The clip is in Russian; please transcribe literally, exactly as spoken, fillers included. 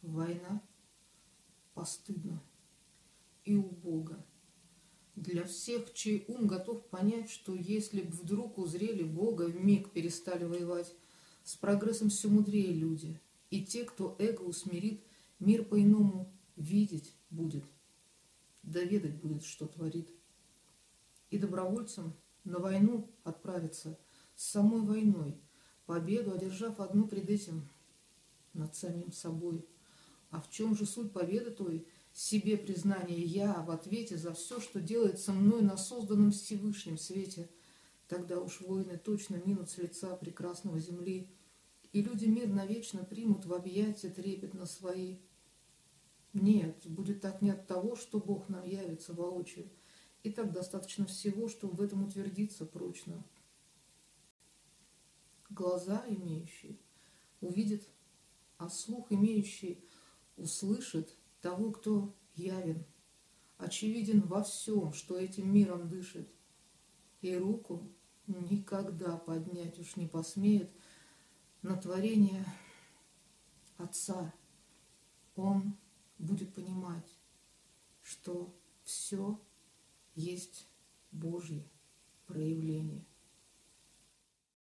война постыдна и убога. Для всех, чей ум готов понять, что если б вдруг узрели Бога, вмиг перестали воевать. С прогрессом все мудрее люди, и те, кто эго усмирит, мир по-иному видеть будет, доведать будет, что творит. И добровольцам на войну отправиться с самой войной, победу одержав одну пред этим над самим собой. А в чем же суть победы той? Себе признание «я» в ответе за все, что делается мной на созданном Всевышнем свете. Тогда уж воины точно минут с лица прекрасного земли, и люди мир навечно примут в объятия трепетно свои. Нет, будет так не от того, что Бог нам явится воочию, и так достаточно всего, чтобы в этом утвердиться прочно. Глаза имеющие увидят, а слух имеющий услышит того, кто явен, очевиден во всем, что этим миром дышит, и руку никогда поднять уж не посмеет на творение Отца. Он будет понимать, что все есть Божье проявление.